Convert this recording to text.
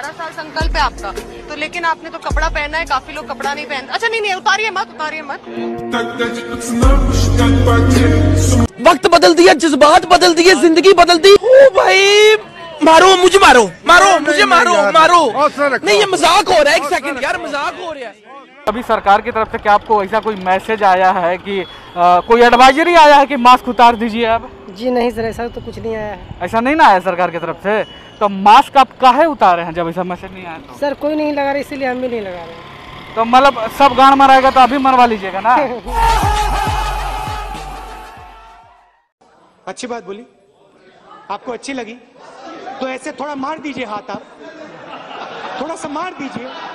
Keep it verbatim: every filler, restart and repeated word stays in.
बारह साल संकल्प है आपका, तो लेकिन आपने तो कपड़ा पहना है, काफी लोग कपड़ा नहीं पहनते। अच्छा नहीं नहीं उतारिए मत, उतारिए मत। वक्त बदल दिया, जज्बात बदल दिए, जिंदगी बदल दी। ओ भाई मारो मुझे, मारो मारो मुझे, मारो मारो। नहीं ये मजाक हो रहा है, एक सेकंड यार, मजाक हो रहा है। अभी सरकार की तरफ से क्या आपको ऐसा कोई मैसेज आया है कि आ, कोई एडवाइजरी आया है कि मास्क उतार दीजिए आप? जी नहीं सर, ऐसा तो कुछ नहीं आया है। ऐसा नहीं ना आया सरकार की तरफ से, तो मास्क आप काहे उतारे हैं जब ऐसा मैसेज नहीं आया तो? सर कोई नहीं लगा रहा, इसीलिए हम भी नहीं लगा रहे। तो मतलब सब गांड मराएगा तो अभी मरवा लीजिएगा ना। अच्छी बात बोली, आपको अच्छी लगी तो ऐसे थोड़ा मार दीजिए हाथ, आप थोड़ा सा मार दीजिए।